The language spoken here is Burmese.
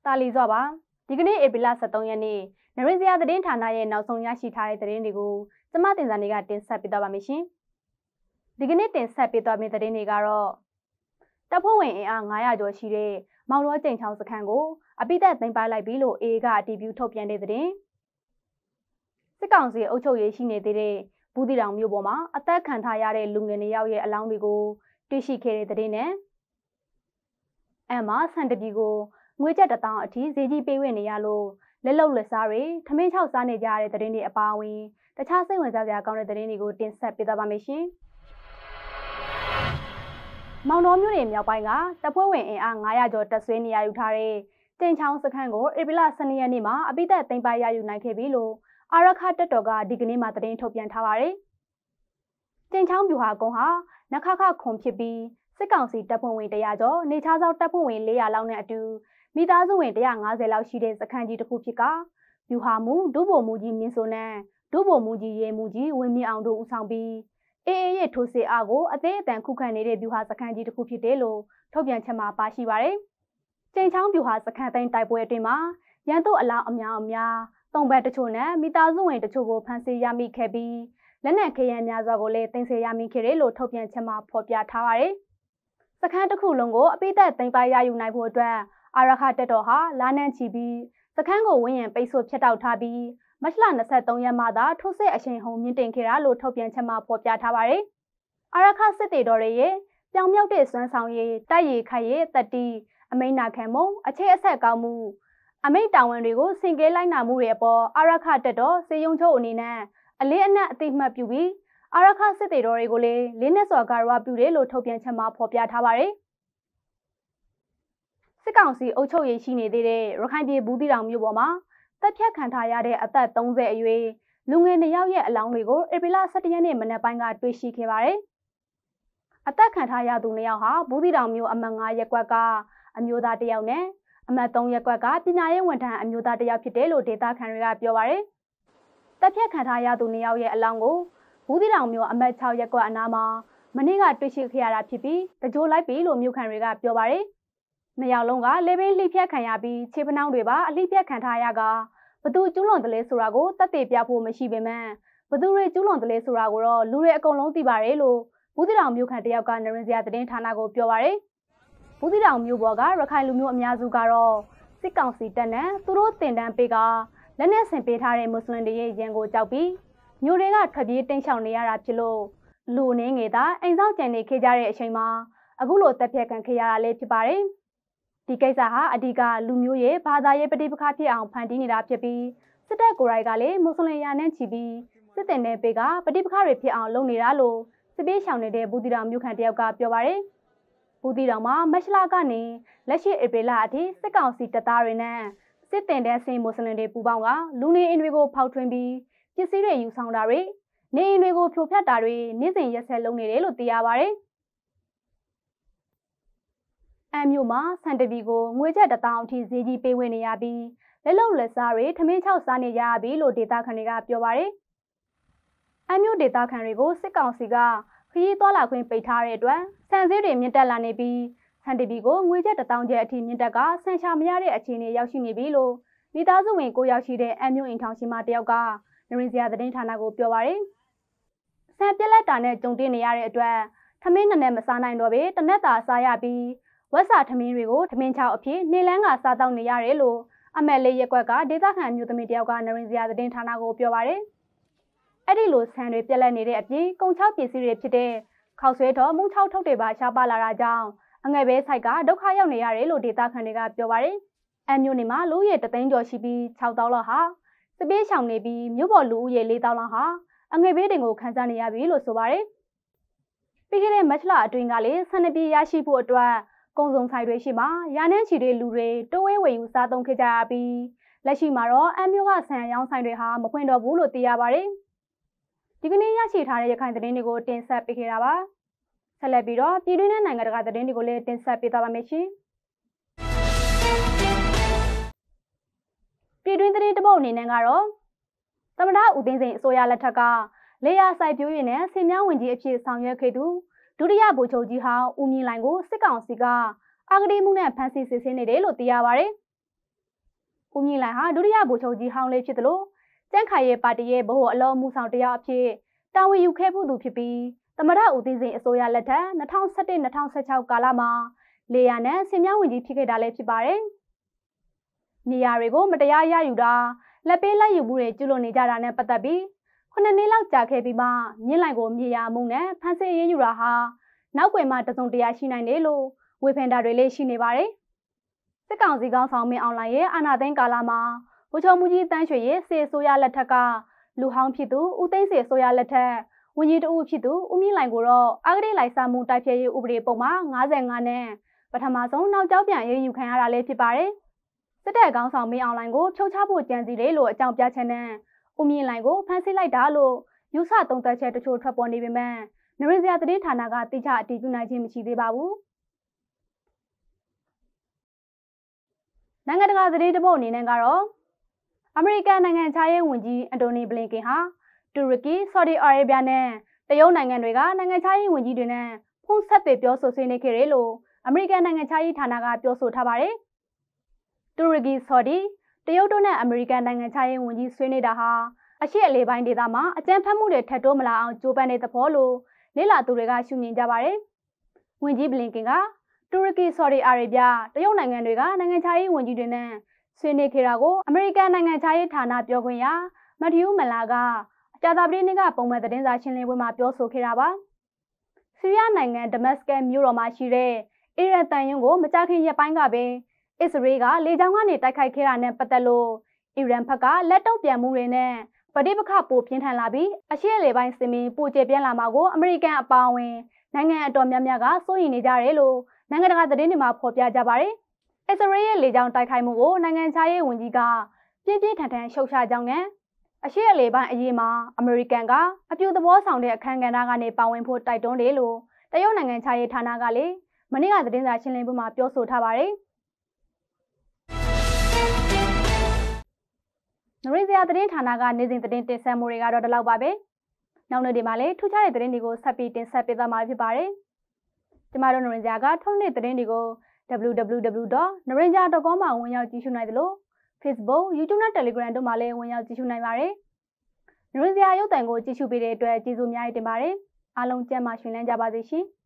တာလီစောပါဒီကနေ့ဧပြီလ23ရက်နေ့နရင်းစရာသတင်းဌာနရဲ့နောက်ဆုံးရရှိထားတဲ့သတင်းတွေကိုကျမတင်စာနေကတင်ဆက်ပေးသွားပါမယ်ရှင်ဒီကနေ့တင်ဆက်ပေးသွားမယ့်သတင်းတွေကတော့တပ်ဖွဲ့ဝင်အင်အား900ကျော်ရှိတဲ့မောင်တော်ကျိန်ချောင်းစခန်းကိုအပိသက်သိမ်းပိုက်လိုက်ပြီလို့ AA ကအတည်ပြုထုတ်ပြန်တဲ့သတင်းစစ်ကောင်စီအုပ်ချုပ်ရေးရှိနေသေးတဲ့ဘူးတီတောင်မြို့ပေါ်မှာအသက်ခံထားရတဲ့လူငယ်2ယောက်ရဲ့အလောင်းတွေကိုတွေ့ရှိခဲ့တဲ့သတင်းနဲ့ဆန်တပီကိုငွေကျပ်1000အထိဈေးကြီးပေးဝေနေရလို့လက်လုံလက်စားတွေထမင်းချောက်စားနေကြရတဲ့သတင်းတွေအပါအဝင်တခြားစိတ်ဝင်စားစရာကောင်းတဲ့သတင်းတွေကိုတင်ဆက်ပေးသွားပါမယ်ရှင်။မောင်တော်မြို့နယ်မြောက်ပိုင်းကတပ်ဖွဲ့ဝင်အင်အား900ကျော်တပ်ဆွဲနေရယူထားတဲ့ကျိန်ချောင်းစခန်းကိုဧပြီလ12ရက်နေ့မှာအပိသက်သိမ်းပိုက်ရယူနိုင်ခဲ့ပြီလို့အာရခတပ်တော်ကဒီကနေ့မှသတင်းထုတ်ပြန်ထားပါတယ်။ကျိန်ချောင်းဗျူဟာကုန်းဟာနခခခွန်ဖြစ်ပြီးစစ်ကောင်စီတပ်ဖွဲ့ဝင်100ကျော်နေချားစောက်တပ်ဖွဲ့ဝင်400လောက်နဲ့အတူမိသားစုဝင်150လောက်ရှိတဲ့စခန်းကြီးတစ်ခုဖြစ်ကဗျူဟာမူဒုဗိုလ်မှူးကြီးမြင့်စိုးနဲ့ဒုဗိုလ်မှူးကြီးရဲမှူးကြီးဝင်းမြင့်အောင်တို့ဦးဆောင်ပြီးအေအေရဲ့ထိုးစစ်အားကိုအသေးအတန်ခုခံနေတဲ့ဗျူဟာစခန်းကြီးတစ်ခုဖြစ်တယ်လို့ထုတ်ပြန်ချက်မှာပါရှိပါတယ်။ကျိန်ချောင်းဗျူဟာစခန်းသိမ်းတိုက်ပွဲအတွင်းမှာရန်သူအလောင်းအများသုံးဘက်တချို့နဲ့မိသားစုဝင်တချို့ကိုဖမ်းဆီးရမိခဲ့ပြီးလက်နက်ခဲယမ်းများစွာကိုလည်းတင်ဆက်ရမိခဲ့တယ်လို့ထုတ်ပြန်ချက်မှာဖော်ပြထားပါတယ်။စခန်းတစ်ခုလုံးကိုအပိသက်သိမ်းပိုက်ရယူနိုင်ဖို့အတွက်အာရခတပ်တော်ဟာလာနန်းချီပြီးစခန်းကိုဝန်းရံပိတ်ဆို့ဖျက်တောက်ထားပြီးမတ်လ23ရက်မှသာထိုးစစ်အရှိန်ဟုန်မြင့်တင်ခဲ့တာလို့ထုတ်ပြန်ချက်မှာဖော်ပြထားပါတယ်။အာရခစစ်တေတော်ရဲ့ပြောင်မြောက်တဲ့စွမ်းဆောင်ရည်တိုက်ရည်ခိုက်ရည်တက်တီအမိန်နာခံမှုအခြေအဆက်ကောင်းမှုအမိတ်တာဝန်တွေကိုစင်ကဲလိုက်နာမှုတွေအပေါ်အာရခတပ်တော်စေယုံချုပ်အနေနဲ့အလေးအနက်အသိမှတ်ပြုပြီးအာရခစစ်တေတော်တွေကိုလည်းလေးနက်စွာဂါရဝပြုတယ်လို့ထုတ်ပြန်ချက်မှာဖော်ပြထားပါတယ်။စစ်ကောင်စီအုပ်ချုပ်ရေးရှိနေသေးတဲ့ရခိုင်ပြည်ဘူးတီတောင်မြို့ပေါ်မှာတပ်ဖြတ်ခံထားရတဲ့အသက်30အရွယ်လူငယ်2ယောက်ရဲ့အလောင်းတွေကိုဧပြီလ17ရက်နေ့မနက်ပိုင်းကတွေ့ရှိခဲ့ပါတယ်။အသက်ခံထားရသူ2ယောက်ဟာဘူးတီတောင်မြို့အမှတ်9ရပ်ကွက်ကအမျိုးသား1ယောက်နဲ့အမှတ်3ရပ်ကွက်ကပညာရေးဝန်ထမ်းအမျိုးသား1ယောက်ဖြစ်တယ်လို့ဒေသခံတွေကပြောပါတယ်။တပ်ဖြတ်ခံထားရသူ2ယောက်ရဲ့အလောင်းကိုဘူးတီတောင်မြို့အမှတ်6ရပ်ကွက်အနားမှာမနေ့ကတွေ့ရှိခဲ့ရတာဖြစ်ပြီးတကြိုးလိုက်ပြီလို့မြို့ခံတွေကပြောပါတယ်။နှစ်ယောက်လုံးကလေပင်လှိဖြတ်ခံရပြီးခြေပနှောင်းတွေပါအလှိဖြတ်ခံထားရကဘသူကျူးလွန်တယ်လဲဆိုတာကိုတတ်သိပြဖို့မရှိပေမဲ့ဘသူတွေကျူးလွန်တယ်လဲဆိုတာကိုတော့လူတွေအကုန်လုံးသိပါတယ်လို့ဘူးတီတောင်မြို့ခံတယောက်ကနရင်းစရာသတင်းဌာနကိုပြောပါတယ်။ဘူးတီတောင်မြို့ပေါ်ကရခိုင်လူမျိုးအများစုကတော့စစ်ကောင်စီတပ်နဲ့သူတို့တင်တန်းပေးကလက်နက်ဆင်ပေးထားတဲ့မွတ်စလင်တွေရဲ့ရန်ကိုကြောက်ပြီးမြို့တွေကထွက်ပြေးတိမ်းရှောင်နေရတာဖြစ်လို့လူအနေငယ်သာအိမ်ဆောင်ကြံနေခဲ့ကြတဲ့အချိန်မှာအခုလိုတပ်ဖြတ်ခံခဲ့ရတာလည်းဖြစ်ပါတယ်။ဒီကိစ္စဟာအဓိကလူမျိုးရဲ့ဘာသာရေးပဋိပက္ခဖြစ်အောင်ဖန်တီးနေတာဖြစ်ပြီးစစ်တပ်ကိုယ်တိုင်ကလည်းမွတ်စလင်ရာနဲ့ချီပြီးစစ်တင်တဲ့ပေကပဋိပက္ခတွေဖြစ်အောင်လုပ်နေတာလို့စစ်ပေးရှောင်နေတဲ့ဘူးတီတောင်မြို့ခံတယောက်ကပြောပါတယ်။ဘူးတီတောင်မှာမတ်လကနေလက်ရှိဧပြီလအထိစစ်ကောင်စီတပ်သားတွေနဲ့စစ်တင်တဲ့ဆင်းမွတ်စလင်တွေပူးပေါင်းကလူနေအိမ်တွေကိုဖောက်ထွင်းပြီးပစ္စည်းတွေယူဆောင်တာတွေနေအိမ်တွေကိုဖြိုဖျက်တာတွေနေ့စဉ်ရက်ဆက်လုပ်နေတယ်လို့သိရပါတယ်။မြို့မှာဆန်တပီကိုငွေကျပ်1000အထိဈေးကြီးပေးဝေနေရပြီးလက်လုံလက်စားတွေထမင်းချောက်စားနေကြရပြီလို့ဒေသခံတွေကပြောပါတယ်။မြို့ဒေသခံတွေကိုစစ်ကောင်စီကခရီးသွားလာခွင့်ပိတ်ထားတဲ့အတွက်ဆန်ဈေးတွေမြင့်တက်လာနေပြီးဆန်တပီကိုငွေကျပ်1000ကျပ်အထိမြင့်တက်ကဆန်ရှာမရတဲ့အခြေအနေရောက်ရှိနေပြီလို့မိသားစုဝင်9ယောက်ရှိတဲ့မြို့အိမ်ထောင်ရှင်မတယောက်ကနရင်းစရာသတင်းဌာနကိုပြောပါတယ်။ဆန်ပြက်လက်တာနဲ့ကြုံတွေ့နေရတဲ့အတွက်ထမင်းနဲ့မစားနိုင်တော့ဘဲတနက်တာစားရပြီးဝက်စာထမင်းတွေကိုထမင်းချောက်အဖြစ်နေလန်းကစားတောက်နေရတယ်လို့အမက်လေးရက်ကွက်ကဒေသခံမျိုးသမီးတယောက်ကနရင်းစရာသတင်းဌာနကိုပြောပါတယ်။အဲ့ဒီလိုဆန်တွေပြက်လက်နေတဲ့အပြင်ကုန်ချောက်ပစ္စည်းတွေဖြစ်တဲ့ခောက်ဆွဲတော်မုံချောက်ထုတ်တွေပါရှားပါလာတာကြောင့်အငယ်ပဲဆိုင်ကဒုက္ခရောက်နေရတယ်လို့ဒေသခံတွေကပြောပါတယ်။မျိုးနေမှာလူဦးရေ3သိန်းကျော်ရှိပြီး6000လောက်ဟာစပေးချောင်နေပြီးမြို့ပေါ်လူဦးရေ4000လောက်ဟာအငယ်ပဲတွေကိုခန်းစားနေရပြီလို့ဆိုပါတယ်။ပြီးခဲ့တဲ့မတ်လအတွင်းကလည်းဆန်နပြေးရရှိဖို့အတွက်ကုန်စုံဆိုင်တွေရှိမှာရာနှန်းချီတဲ့လူတွေတိုးဝဲဝယ်ယူစားသုံးခဲ့ကြရပြီးလက်ရှိမှာတော့မြို့ကဆန်ရောင်းဆိုင်တွေဟာမဖွင့်တော့ဘူးလို့သိရပါတယ်။ဒီကနေ့ရရှိထားတဲ့ရခိုင်သတင်းတွေကိုတင်ဆက်ပေးခဲ့တာပါ။ဆက်လက်ပြီးတော့ပြည်တွင်းနဲ့နိုင်ငံတကာသတင်းတွေကိုလည်းတင်ဆက်ပေးသွားပါမယ်ရှင်။ပြည်တွင်းသတင်းတစ်ပုဒ်အနေနဲ့ကတော့သမ္မတဦးသိန်းစိန်အစိုးရလက်ထက်ကလေယာစိုက်ပျိုးရေးနဲ့ဆင်မြောင်းဝင်ကြီးအဖြစ်ဆောင်ရွက်ခဲ့သူဒုတိယဗိုလ်ချုပ်ကြီးဟောင်းဦးမြင့်လိုင်ကိုစစ်ကောင်စီကအာဂတိမှုနဲ့ဖမ်းဆီးစစ်ဆေးနေတယ်လို့သိရပါတယ်ဦးမြင့်လိုင်ဟာဒုတိယဗိုလ်ချုပ်ကြီးဟောင်းလေးဖြစ်သလိုကျန်းခိုင်ရဲ့ပါတီရဲ့ဗဟိုအလုံးမှုဆောင်တရားအဖြစ်တာဝန်ယူခဲ့မှုသူဖြစ်ပြီးသမရဦးသိန်းစိန်အစိုးရလက်ထက်2017-2016ကာလမှာလေယာနဲ့ဆင်မြောင်းဝင်ကြီးဖြစ်ခဲ့တာလည်းဖြစ်ပါတယ်။နေရာတွေကိုမတရားရယူတာလက်ပေးလက်ယူမှုတွေကျူးလွန်နေကြတာနဲ့ပတ်သက်ပြီး9နှစ်လောက်ကြာခဲ့ပြီးမှမြင့်လိုင်ကိုမြေယာမှုနဲ့ဖမ်းဆီးရေးယူတာဟာနောက်ွယ်မှာတစုံတရာရှိနိုင်တယ်လို့ဝေဖန်တာတွေလည်းရှိနေပါတယ်။စစ်ကောင်စီကောင်းဆောင်မင်းအောင်လှိုင်ရဲ့အာဏာသိမ်းကာလမှာဗိုလ်ချုပ်မှုကြီးတန်းရွှေရဲ့စစ်အစိုးရလက်ထက်ကလူဟောင်းဖြစ်သူဦးသိန်းစိန်အစိုးရလက်ထက်ဝန်ကြီးတဦးဖြစ်သူဦးမြင့်လိုင်ကိုတော့အဂတိလိုက်စားမှုတိုက်ဖျက်ရေးဥပဒေပုံမှာ55နဲ့ပထမဆုံးနောက်ကျောက်ပြန်ရေးယူခံရတာလည်းဖြစ်ပါတယ်။စစ်တပ်ကောင်းဆောင်မင်းအောင်လှိုင်ကိုဖြုတ်ချဖို့ကြံစည်တယ်လို့အကြောင်းပြချက်နဲ့ဦးမြင့်လိုင်ကိုဖမ်းဆီးလိုက်တာလို့ယူဆသုံးသပ်ချက်တချို့ထွက်ပေါ်နေပေမဲ့နရင်းစရာသတင်းဌာနကတိကျအတည်ပြုနိုင်ခြင်းမရှိသေးပါဘူး။နိုင်ငံတကာသတင်းတပုတ်အနေနဲ့ကတော့အမေရိကန်နိုင်ငံခြားရေးဝန်ကြီးအန်တိုနီဘလင်ကင်ဟာတူရကီဆော်ဒီအာရေဗျနဲ့တရုတ်နိုင်ငံတွေကနိုင်ငံခြားရေးဝန်ကြီးတွေနဲ့ဖုန်းဆက်သွယ်ပြောဆိုဆွေးနွေးခဲ့တယ်လို့အမေရိကန်နိုင်ငံခြားရေးဌာနကပြောဆိုထားပါတယ်။တူရကီဆော်ဒီတရုတ်တို့နဲ့အမေရိကန်နိုင်ငံခြားရေးဝန်ကြီးဆွေးနွေးတာဟာအရှေ့အလယ်ပိုင်းဒေသမှာအကြမ်းဖက်မှုတွေထပ်တိုးမလာအောင်ကြိုးပမ်းတဲ့သဘောလို့လေ့လာသူတွေကရှုမြင်ကြပါတယ်။ဝန်ကြီးဘလင်ကင်ကတူရကီဆော်ဒီအာရေဗျတရုတ်နိုင်ငံတွေကနိုင်ငံခြားရေးဝန်ကြီးတွေနဲ့ဆွေးနွေးခဲ့တာကိုအမေရိကန်နိုင်ငံခြားရေးဌာနပြောခွင့်ရမတ်တီးယူးမလာကကြာသပတေးနေ့ကပုံမှန်သတင်းစာရှင်းလင်းပွဲမှာပြောဆိုခဲ့တာပါ။ဆီးရီးယားနိုင်ငံဒမတ်စကတ်မြို့တော်မှာရှိတဲ့အီရန်တန်ယုံကိုမကြာခင်ရက်ပိုင်းကပဲအစ္စရေးကလေကြောင်းကနေတိုက်ခိုက်ခဲ့တာနဲ့ပတ်သက်လို့အီရန်ဘက်ကလက်တုံ့ပြန်မှုတွေနဲ့ပဋိပက္ခပိုပြင်းထန်လာပြီးအရှေ့အလယ်ပိုင်းစစ်မင်းပိုကျပြန့်လာမှာကိုအမေရိကန်အပါအဝင်နိုင်ငံအတော်များများကစိုးရိမ်နေကြတယ်လို့နိုင်ငံတကာသတင်းတွေမှာဖော်ပြကြပါတယ်။အစ္စရေးရဲ့လေကြောင်းတိုက်ခိုက်မှုကိုနိုင်ငံခြားရေးဝန်ကြီးကပြင်းပြင်းထန်ထန်ရှုတ်ချကြောင်းနဲ့အရှေ့အလယ်ပိုင်းအရေးမှာအမေရိကန်ကအပြုသဘောဆောင်တဲ့အခမ်းကဏ္ဍကနေပါဝင်ဖို့တိုက်တွန်းတယ်လို့တရုတ်နိုင်ငံခြားရေးဌာနကလည်းမနေ့ကသတင်းစာရှင်းလင်းပွဲမှာပြောဆိုထားပါတယ်။နရိစရာသတင်းဌာနကနေစဉ်သတင်းတင်ဆက်မှုတွေကတော့ဒီလောက်ပါပဲ။နောက်နေ့ဒီမှာလည်းထူးခြားတဲ့သတင်းတွေကိုဆက်ပြီးတင်ဆက်ပေးသွားမှာဖြစ်ပါတယ်။ကျမတို့နရိစရာကထုတ်တဲ့သတင်းတွေကို www.narinja.com မှာဝင်ရောက်ကြည့်ရှုနိုင်သလိုFacebook, YouTube နဲ့ Telegram တို့မှာလည်းဝင်ရောက်ကြည့်ရှုနိုင်ပါတယ်။နရင်းစရာရုပ်သံကိုကြည့်ရှုပေးတဲ့အတွက်ကျေးဇူးအများကြီးတင်ပါတယ်။အားလုံးကျန်းမာရှင်လန်းကြပါစေရှင်။